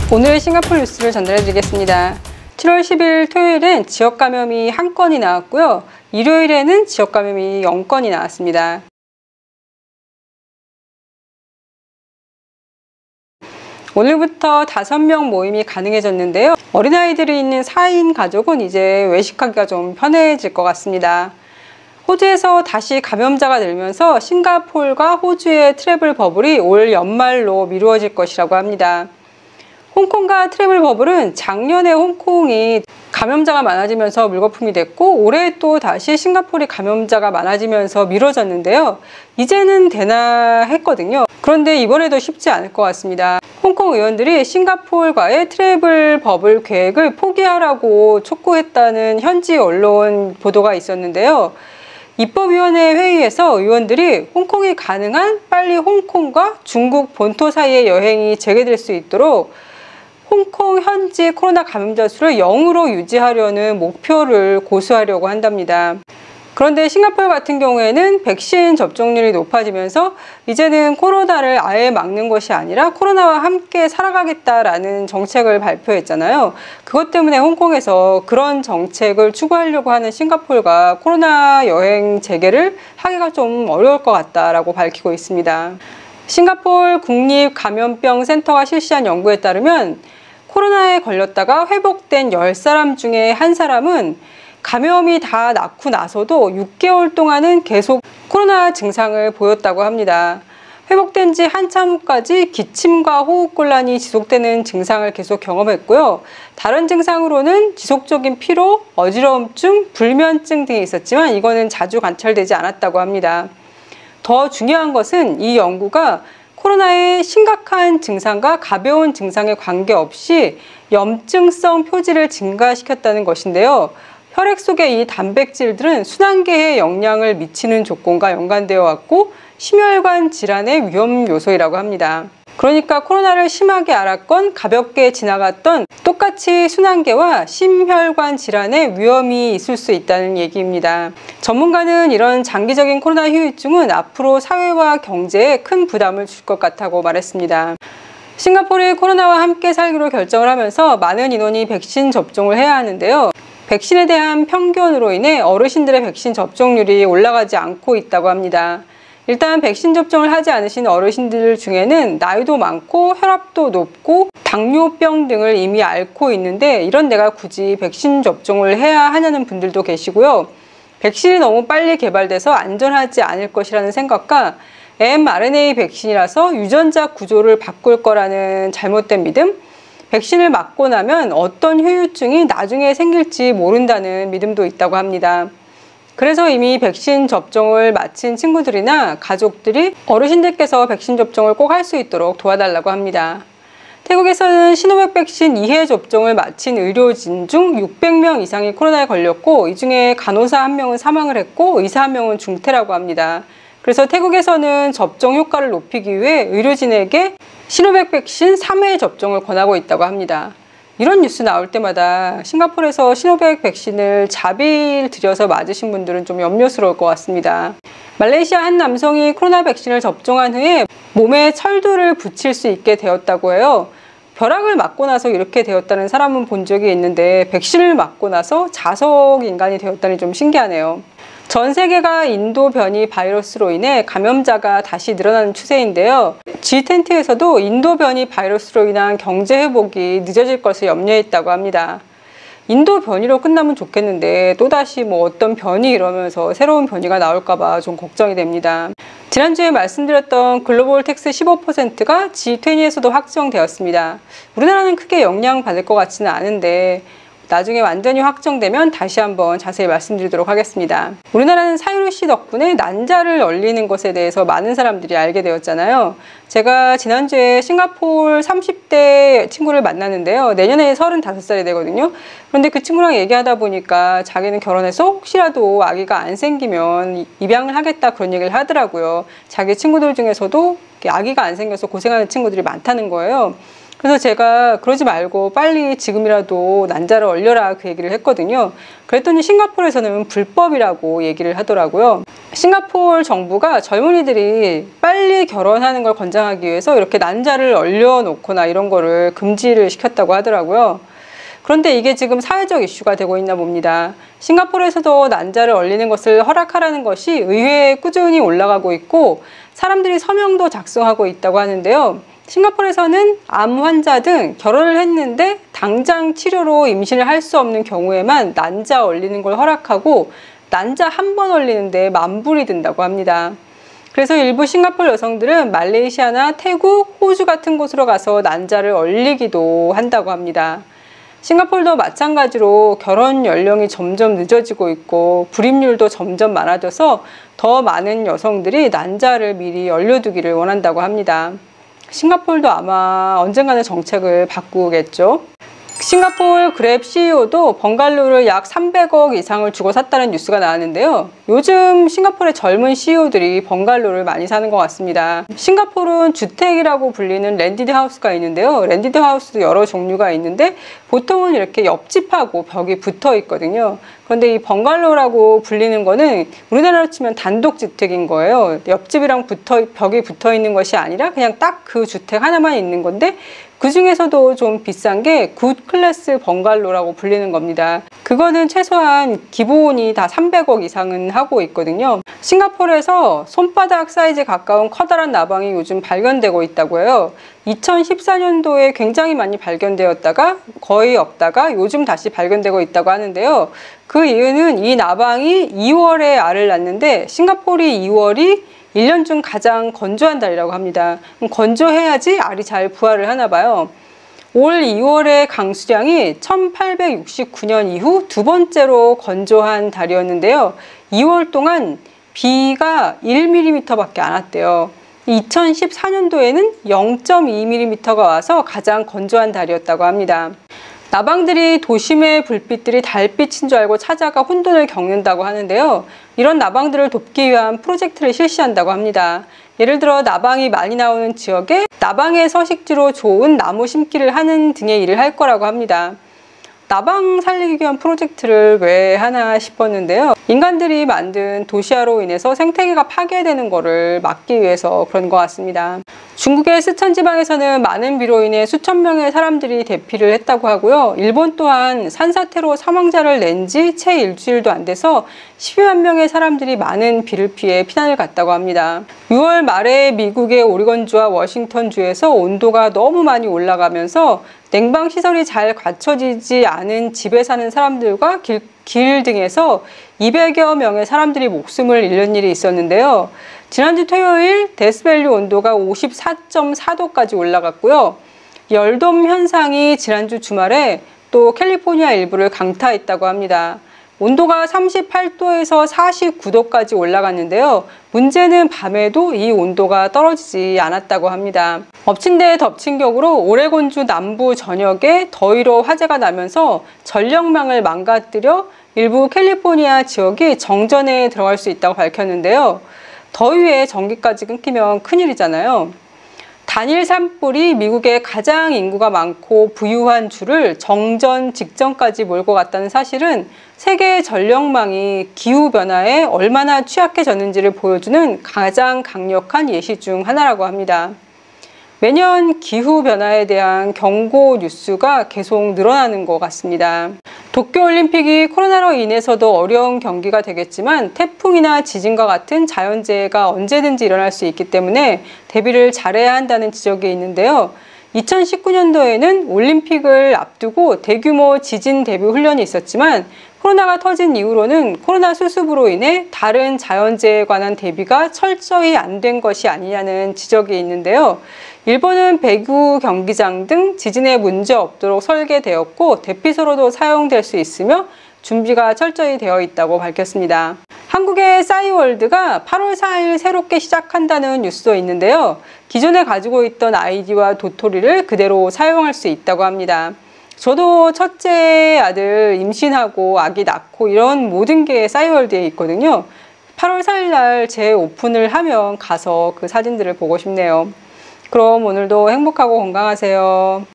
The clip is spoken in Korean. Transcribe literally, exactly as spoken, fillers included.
오늘 싱가포르 뉴스를 전달해 드리겠습니다. 칠월 십일 토요일엔 지역 감염이 한 건이 나왔고요. 일요일에는 지역 감염이 영 건이 나왔습니다. 오늘부터 다섯 명 모임이 가능해졌는데요. 어린아이들이 있는 사 인 가족은 이제 외식하기가 좀 편해질 것 같습니다. 호주에서 다시 감염자가 늘면서 싱가포르와 호주의 트래블 버블이 올 연말로 미루어질 것이라고 합니다. 홍콩과 트래블 버블은 작년에 홍콩이 감염자가 많아지면서 물거품이 됐고 올해 또 다시 싱가포르 감염자가 많아지면서 미뤄졌는데요. 이제는 되나 했거든요. 그런데 이번에도 쉽지 않을 것 같습니다. 홍콩 의원들이 싱가포르과의 트래블 버블 계획을 포기하라고 촉구했다는 현지 언론 보도가 있었는데요. 입법위원회 회의에서 의원들이 홍콩이 가능한 빨리 홍콩과 중국 본토 사이의 여행이 재개될 수 있도록 홍콩 현지 코로나 감염자 수를 영으로 유지하려는 목표를 고수하려고 한답니다. 그런데 싱가포르 같은 경우에는 백신 접종률이 높아지면서 이제는 코로나를 아예 막는 것이 아니라 코로나와 함께 살아가겠다라는 정책을 발표했잖아요. 그것 때문에 홍콩에서 그런 정책을 추구하려고 하는 싱가포르가 코로나 여행 재개를 하기가 좀 어려울 것 같다라고 밝히고 있습니다. 싱가포르 국립감염병 센터가 실시한 연구에 따르면 코로나에 걸렸다가 회복된 열 사람 중에 한 사람은 감염이 다 낫고 나서도 육 개월 동안은 계속 코로나 증상을 보였다고 합니다. 회복된 지 한참 후까지 기침과 호흡곤란이 지속되는 증상을 계속 경험했고요. 다른 증상으로는 지속적인 피로, 어지러움증, 불면증 등이 있었지만 이거는 자주 관찰되지 않았다고 합니다. 더 중요한 것은 이 연구가 코로나의 심각한 증상과 가벼운 증상에 관계없이 염증성 표지를 증가시켰다는 것인데요. 혈액 속의 이 단백질들은 순환계에 영향을 미치는 조건과 연관되어 왔고 심혈관 질환의 위험 요소이라고 합니다. 그러니까 코로나를 심하게 앓았건 가볍게 지나갔던 똑같이 순환계와 심혈관 질환의 위험이 있을 수 있다는 얘기입니다. 전문가는 이런 장기적인 코로나 후유증은 앞으로 사회와 경제에 큰 부담을 줄 것 같다고 말했습니다. 싱가포르의 코로나와 함께 살기로 결정을 하면서 많은 인원이 백신 접종을 해야 하는데요. 백신에 대한 편견으로 인해 어르신들의 백신 접종률이 올라가지 않고 있다고 합니다. 일단 백신 접종을 하지 않으신 어르신들 중에는 나이도 많고 혈압도 높고 당뇨병 등을 이미 앓고 있는데 이런 내가 굳이 백신 접종을 해야 하냐는 분들도 계시고요. 백신이 너무 빨리 개발돼서 안전하지 않을 것이라는 생각과 엠알엔에이 백신이라서 유전자 구조를 바꿀 거라는 잘못된 믿음, 백신을 맞고 나면 어떤 후유증이 나중에 생길지 모른다는 믿음도 있다고 합니다. 그래서 이미 백신 접종을 마친 친구들이나 가족들이 어르신들께서 백신 접종을 꼭 할 수 있도록 도와달라고 합니다. 태국에서는 시노백 백신 이 회 접종을 마친 의료진 중 육백 명 이상이 코로나에 걸렸고 이 중에 간호사 한 명은 사망을 했고 의사 한 명은 중태라고 합니다. 그래서 태국에서는 접종 효과를 높이기 위해 의료진에게 시노백 백신 삼 회 접종을 권하고 있다고 합니다. 이런 뉴스 나올 때마다 싱가포르에서 시노백 백신을 자비를 들여서 맞으신 분들은 좀 염려스러울 것 같습니다. 말레이시아 한 남성이 코로나 백신을 접종한 후에 몸에 철두를 붙일 수 있게 되었다고 해요. 벼락을 맞고 나서 이렇게 되었다는 사람은 본 적이 있는데 백신을 맞고 나서 자석 인간이 되었다니 좀 신기하네요. 전 세계가 인도 변이 바이러스로 인해 감염자가 다시 늘어나는 추세인데요. 지 이십에서도 인도 변이 바이러스로 인한 경제 회복이 늦어질 것을 염려했다고 합니다. 인도 변이로 끝나면 좋겠는데 또다시 뭐 어떤 변이 이러면서 새로운 변이가 나올까봐 좀 걱정이 됩니다. 지난주에 말씀드렸던 글로벌 텍스 십오 퍼센트가 지 이십에서도 확정되었습니다. 우리나라는 크게 영향받을 것 같지는 않은데 나중에 완전히 확정되면 다시 한번 자세히 말씀드리도록 하겠습니다. 우리나라는 사유리 씨 덕분에 난자를 얼리는 것에 대해서 많은 사람들이 알게 되었잖아요. 제가 지난주에 싱가포르 삼십 대 친구를 만났는데요. 내년에 서른다섯 살이 되거든요. 그런데 그 친구랑 얘기하다 보니까 자기는 결혼해서 혹시라도 아기가 안 생기면 입양을 하겠다 그런 얘기를 하더라고요. 자기 친구들 중에서도 아기가 안 생겨서 고생하는 친구들이 많다는 거예요. 그래서 제가 그러지 말고 빨리 지금이라도 난자를 얼려라 그 얘기를 했거든요. 그랬더니 싱가포르에서는 불법이라고 얘기를 하더라고요. 싱가포르 정부가 젊은이들이 빨리 결혼하는 걸 권장하기 위해서 이렇게 난자를 얼려놓거나 이런 거를 금지를 시켰다고 하더라고요. 그런데 이게 지금 사회적 이슈가 되고 있나 봅니다. 싱가포르에서도 난자를 얼리는 것을 허락하라는 것이 의회에 꾸준히 올라가고 있고 사람들이 서명도 작성하고 있다고 하는데요. 싱가포르에서는 암 환자 등 결혼을 했는데 당장 치료로 임신을 할 수 없는 경우에만 난자 얼리는 걸 허락하고 난자 한 번 얼리는데 만 불이 든다고 합니다. 그래서 일부 싱가포르 여성들은 말레이시아나 태국, 호주 같은 곳으로 가서 난자를 얼리기도 한다고 합니다. 싱가포르도 마찬가지로 결혼 연령이 점점 늦어지고 있고 불임률도 점점 많아져서 더 많은 여성들이 난자를 미리 얼려두기를 원한다고 합니다. 싱가포르도 아마 언젠가는 정책을 바꾸겠죠. 싱가포르 그랩 씨이오도 번갈로를 약 삼백억 이상을 주고 샀다는 뉴스가 나왔는데요. 요즘 싱가포르의 젊은 씨이오들이 번갈로를 많이 사는 것 같습니다. 싱가포르는 주택이라고 불리는 랜디드 하우스가 있는데요. 랜디드 하우스도 여러 종류가 있는데 보통은 이렇게 옆집하고 벽이 붙어 있거든요. 그런데 이 번갈로라고 불리는 거는 우리나라로 치면 단독주택인 거예요. 옆집이랑 붙어, 벽이 붙어 있는 것이 아니라 그냥 딱 그 주택 하나만 있는 건데 그 중에서도 좀 비싼 게 굿 클래스 번갈로라고 불리는 겁니다. 그거는 최소한 기본이 다 삼백억 이상은 하고 있거든요. 싱가포르에서 손바닥 사이즈에 가까운 커다란 나방이 요즘 발견되고 있다고 해요. 이천십사 년도에 굉장히 많이 발견되었다가 거의 없다가 요즘 다시 발견되고 있다고 하는데요. 그 이유는 이 나방이 이월에 알을 낳는데 싱가포르 이월이 일 년 중 가장 건조한 달이라고 합니다. 건조해야지 알이 잘 부화를 하나 봐요. 올 이월의 강수량이 천팔백육십구 년 이후 두 번째로 건조한 달이었는데요. 이월 동안 비가 일 밀리미터 밖에 안 왔대요. 이천십사 년도에는 영 점 이 밀리미터가 와서 가장 건조한 달이었다고 합니다. 나방들이 도심의 불빛들이 달빛인 줄 알고 찾아가 혼돈을 겪는다고 하는데요. 이런 나방들을 돕기 위한 프로젝트를 실시한다고 합니다. 예를 들어 나방이 많이 나오는 지역에 나방의 서식지로 좋은 나무 심기를 하는 등의 일을 할 거라고 합니다. 나방 살리기 위한 프로젝트를 왜 하나 싶었는데요. 인간들이 만든 도시화로 인해서 생태계가 파괴되는 것을 막기 위해서 그런 것 같습니다. 중국의 스촨 지방에서는 많은 비로 인해 수천 명의 사람들이 대피를 했다고 하고요. 일본 또한 산사태로 사망자를 낸 지 채 일주일도 안 돼서 십이만 명의 사람들이 많은 비를 피해 피난을 갔다고 합니다. 유월 말에 미국의 오리건주와 워싱턴주에서 온도가 너무 많이 올라가면서 냉방 시설이 잘 갖춰지지 않은 집에 사는 사람들과 길, 길 등에서 이백여 명의 사람들이 목숨을 잃는 일이 있었는데요. 지난주 토요일 데스밸리 온도가 오십사 점 사 도까지 올라갔고요. 열돔 현상이 지난주 주말에 또 캘리포니아 일부를 강타했다고 합니다. 온도가 삼십팔 도에서 사십구 도까지 올라갔는데요. 문제는 밤에도 이 온도가 떨어지지 않았다고 합니다. 엎친 데 덮친 격으로 오레곤주 남부 전역에 더위로 화재가 나면서 전력망을 망가뜨려 일부 캘리포니아 지역이 정전에 들어갈 수 있다고 밝혔는데요. 더위에 전기까지 끊기면 큰일이잖아요. 단일 산불이 미국의 가장 인구가 많고 부유한 주를 정전 직전까지 몰고 갔다는 사실은 세계 전력망이 기후변화에 얼마나 취약해졌는지를 보여주는 가장 강력한 예시 중 하나라고 합니다. 매년 기후변화에 대한 경고 뉴스가 계속 늘어나는 것 같습니다. 도쿄올림픽이 코로나로 인해서도 어려운 경기가 되겠지만 태풍이나 지진과 같은 자연재해가 언제든지 일어날 수 있기 때문에 대비를 잘해야 한다는 지적이 있는데요. 이천십구 년도에는 올림픽을 앞두고 대규모 지진 대비 훈련이 있었지만 코로나가 터진 이후로는 코로나 수습으로 인해 다른 자연재해에 관한 대비가 철저히 안 된 것이 아니냐는 지적이 있는데요. 일본은 배구 경기장 등 지진에 문제 없도록 설계되었고 대피소로도 사용될 수 있으며 준비가 철저히 되어 있다고 밝혔습니다. 한국의 싸이월드가 팔월 사일 새롭게 시작한다는 뉴스도 있는데요. 기존에 가지고 있던 아이디와 도토리를 그대로 사용할 수 있다고 합니다. 저도 첫째 아들 임신하고 아기 낳고 이런 모든 게 싸이월드에 있거든요. 팔월 사일 날 재오픈을 하면 가서 그 사진들을 보고 싶네요. 그럼 오늘도 행복하고 건강하세요.